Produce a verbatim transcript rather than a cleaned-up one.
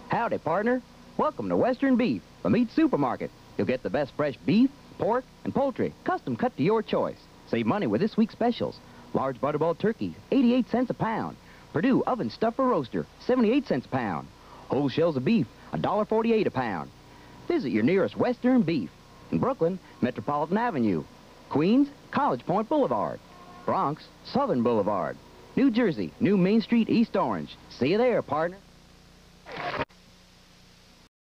Howdy, partner. Welcome to Western Beef, the meat supermarket. You'll get the best fresh beef, pork, and poultry, custom cut to your choice. Save money with this week's specials. Large butterball turkey, eighty-eight cents a pound. Purdue oven stuffer roaster, seventy-eight cents a pound. Whole shells of beef, one dollar forty-eight a pound. Visit your nearest Western Beef. In Brooklyn, Metropolitan Avenue. Queens, College Point Boulevard. Bronx, Southern Boulevard. New Jersey, New Main Street, East Orange. See you there, partner.